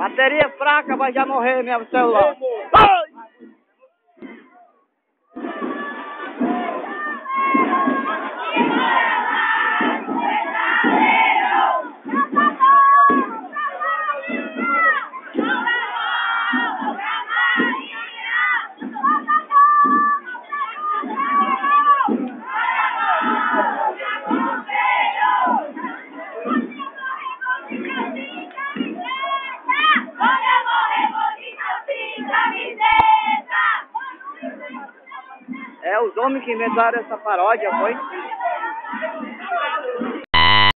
Bateria fraca, vai já morrer meu celular. Ai! É os homens que inventaram essa paródia, foi?